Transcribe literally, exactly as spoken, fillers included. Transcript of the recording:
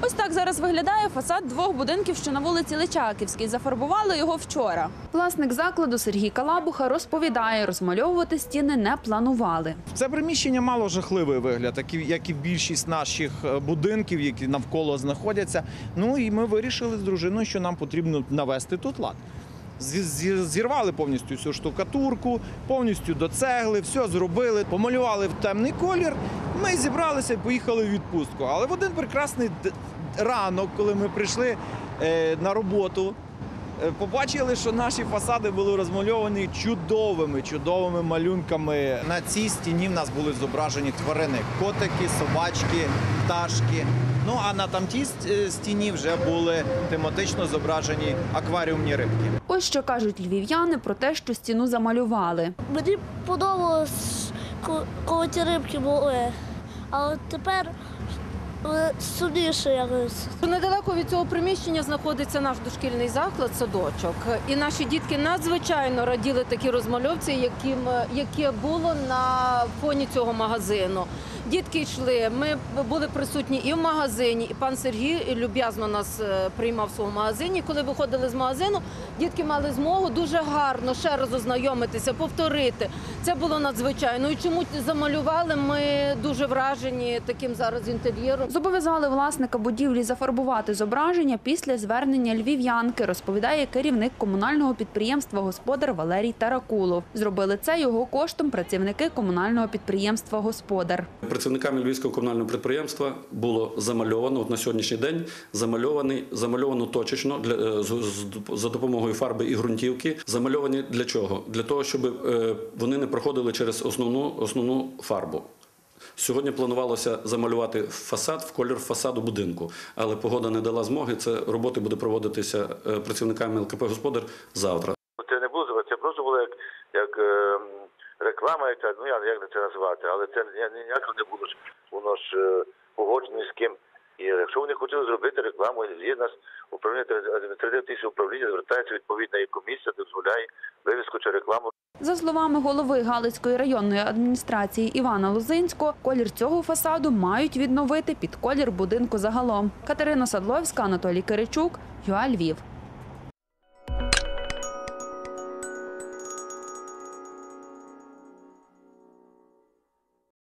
Ось так зараз виглядає фасад двох будинків, що на вулиці Личаківській. Зафарбували його вчора. Власник закладу Сергій Калабуха розповідає, розмальовувати стіни не планували. Це приміщення мало жахливий вигляд, як і більшість наших будинків, які навколо знаходяться. Ну і ми вирішили з дружиною, що нам потрібно навести тут лад. Зірвали повністю всю штукатурку, повністю до цегли, все зробили, помалювали в темний колір. Ми зібралися і поїхали в відпустку. Але в один прекрасний ранок, коли ми прийшли на роботу, побачили, що наші фасади були розмальовані чудовими, чудовими малюнками. На цій стіні в нас були зображені тварини – котики, собачки, пташки. Ну, а на тамтій стіні вже були тематично зображені акваріумні рибки. Ось що кажуть львів'яни про те, що стіну замалювали. Мені подобалось, коли ті рибки були, а тепер сумніше якось. Недалеко від цього приміщення знаходиться наш дошкільний заклад, садочок. І наші дітки надзвичайно раділи такі розмальовці, яким, яке було на фоні цього магазину. Дітки йшли, ми були присутні і в магазині, і пан Сергій люб'язно нас приймав в своєму магазині. Коли виходили з магазину, дітки мали змогу дуже гарно ще раз ознайомитися, повторити. Це було надзвичайно. І чому замалювали, ми дуже вражені таким зараз інтер'єром. Зобов'язали власника будівлі зафарбувати зображення після звернення львів'янки, розповідає керівник комунального підприємства «Господар» Валерій Таракулов. Зробили це його коштом працівники комунального підприємства «Господар». Працівниками Львівського комунального підприємства було замальовано, от на сьогоднішній день замальований, замальовано точечно для, за допомогою фарби і ґрунтівки. Замальовані для чого? Для того, щоб вони не проходили через основну, основну фарбу. Сьогодні планувалося замалювати фасад в колір фасаду будинку, але погода не дала змоги. Це роботи буде проводитися працівниками ЛКП «Господар» завтра. Це не було, це просто було як, як реклама, яка, ну як це називати, але це ніяк не було ж воно ж погоджено з ким. І якщо вони хотіли зробити рекламу, є нас управління адміністративного управління, звертається відповідна і комісія, дозволяє вивіску чи рекламу. За словами голови Галицької районної адміністрації Івана Лозинського, колір цього фасаду мають відновити під колір будинку загалом. Катерина Садловська, Анатолій Киричук, ЮА Львів.